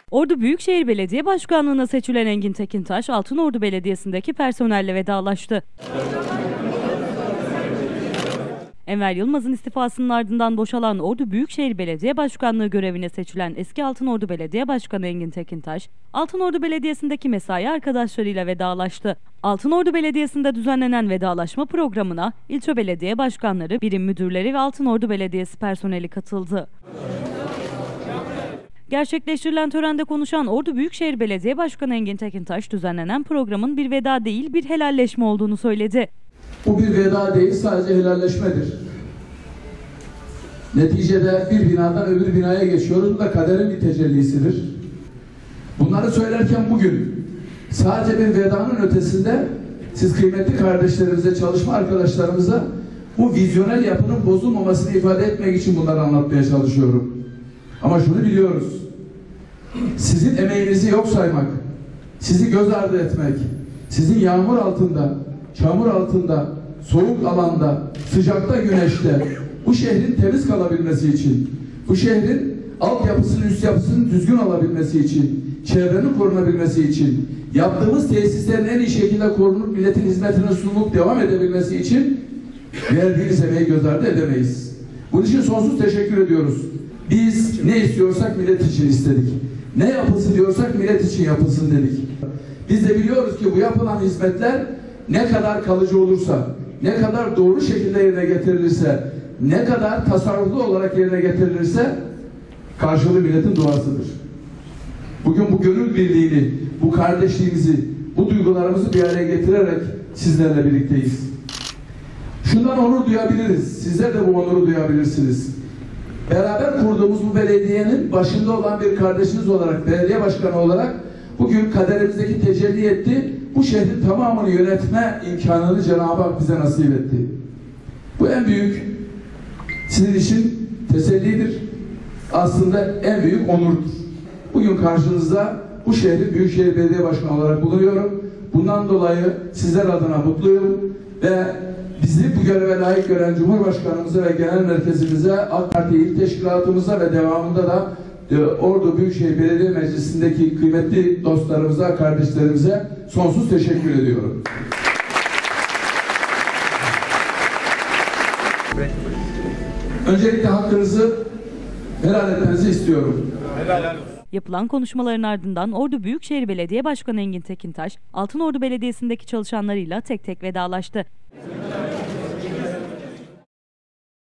Ordu Büyükşehir Belediye Başkanlığı'na seçilen Engin Tekintaş, Altınordu Belediyesi'ndeki personelle vedalaştı. Enver Yılmaz'ın istifasının ardından boşalan Ordu Büyükşehir Belediye Başkanlığı görevine seçilen eski Altınordu Belediye Başkanı Engin Tekintaş, Altınordu Belediyesi'ndeki mesai arkadaşlarıyla vedalaştı. Altınordu Belediyesi'nde düzenlenen vedalaşma programına ilçe belediye başkanları, birim müdürleri ve Altınordu Belediyesi personeli katıldı. Gerçekleştirilen törende konuşan Ordu Büyükşehir Belediye Başkanı Engin Tekintaş, düzenlenen programın bir veda değil, bir helalleşme olduğunu söyledi. Bu bir veda değil, sadece helalleşmedir. Neticede bir binadan öbür binaya geçiyoruz. Bu da kaderin bir tecellisidir. Bunları söylerken bugün sadece bir vedanın ötesinde siz kıymetli kardeşlerimize, çalışma arkadaşlarımıza bu vizyonel yapının bozulmamasını ifade etmek için bunları anlatmaya çalışıyorum. Ama şunu biliyoruz. Sizin emeğinizi yok saymak, sizi göz ardı etmek, sizin yağmur altında, çamur altında, soğuk alanda, sıcakta, güneşte bu şehrin temiz kalabilmesi için, bu şehrin altyapısının, üst yapısının düzgün olabilmesi için, çevrenin korunabilmesi için, yaptığımız tesislerin en iyi şekilde korunup milletin hizmetine sunulup devam edebilmesi için verdiğiniz emeği göz ardı edemeyiz. Bunun için sonsuz teşekkür ediyoruz. Biz ne istiyorsak millet için istedik. Ne yapılsın diyorsak millet için yapılsın dedik. Biz de biliyoruz ki bu yapılan hizmetler ne kadar kalıcı olursa, ne kadar doğru şekilde yerine getirilirse, ne kadar tasarruflu olarak yerine getirilirse karşılığı milletin duasıdır. Bugün bu gönül birliğini, bu kardeşliğimizi, bu duygularımızı bir araya getirerek sizlerle birlikteyiz. Şundan onur duyabiliriz. Sizler de bu onuru duyabilirsiniz. Beraber kurduğumuz bu belediyenin başında olan bir kardeşiniz olarak, belediye başkanı olarak bugün kaderimizdeki tecelli etti. Bu şehrin tamamını yönetme imkanını Cenab-ı Hak bize nasip etti. Bu en büyük sizin için tesellidir. Aslında en büyük onurdur. Bugün karşınızda bu şehrin Büyükşehir Belediye Başkanı olarak bulunuyorum. Bundan dolayı sizler adına mutluyum ve bizi bu göreve layık gören Cumhurbaşkanımıza ve Genel Merkezimize, AK Parti İl Teşkilatımıza ve devamında da Ordu Büyükşehir Belediye Meclisi'ndeki kıymetli dostlarımıza, kardeşlerimize sonsuz teşekkür ediyorum. Öncelikle hakkınızı helal etmenizi istiyorum. Helal. Yapılan konuşmaların ardından Ordu Büyükşehir Belediye Başkanı Engin Tekintaş, Altınordu Belediyesi'ndeki çalışanlarıyla tek tek vedalaştı.